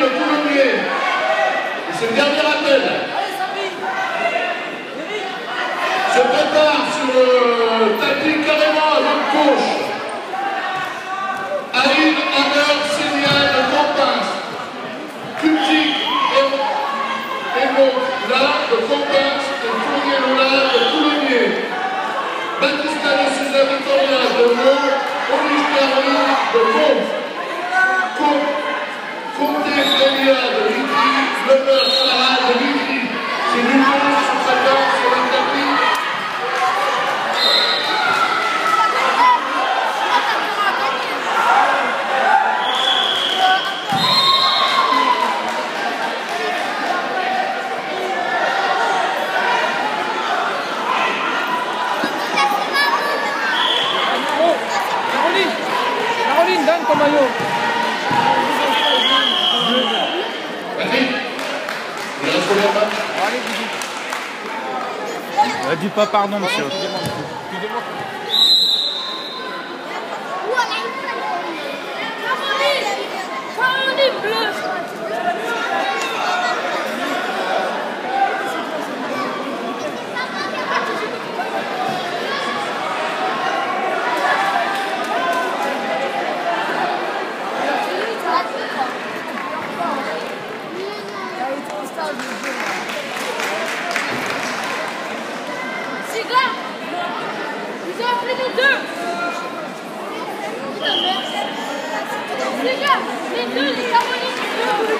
de Coulommiers. Et c'est le dernier appel. Se prépare sur le tapis carrément à votre gauche. Aïd Hammer Sénia de Campins. Kultik Emo là de Campins et Fournier Lola de Coulommiers. Batista de Souza Victoria de Meaux. Olivier Caroli de Mont. Comté Delia de Vitry. Lemer Sarah de Vitry. C'est nouveau sous traitant sur le tapis. Caroline, donne ton maillot. Patrick, il reste combien de matchs? Allez, dis. Dis pas pardon, monsieur. Caroline bleue. C'est là. Ils ont appelé les deux. Les gars, les deux, les Caroline, les deux.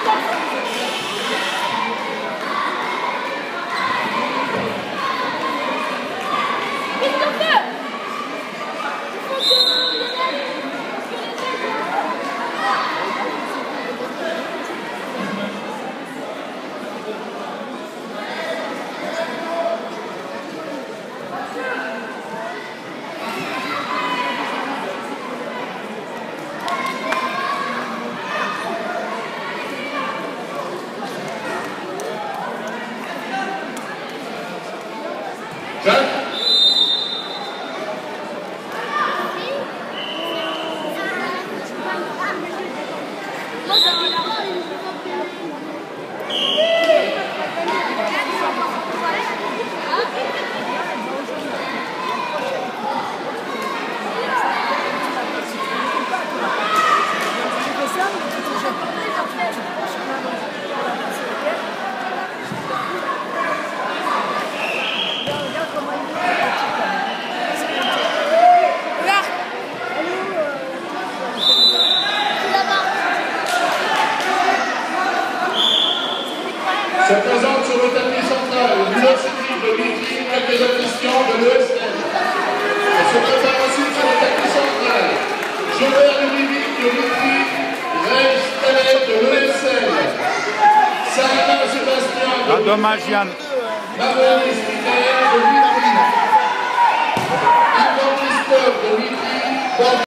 Christopher. Jacques? Se présente sur le tapis central l'Université de Vitry, quelques admissions de l'ESL. Elle se prépare ensuite sur le tapis central Jobert Ludovic de Vitry, Reis Talet de l'ESL, Sarah Sébastien de Ah, dommage, Yann. Marie Spicaire de Vitry, Yvan Christophe de Vitry.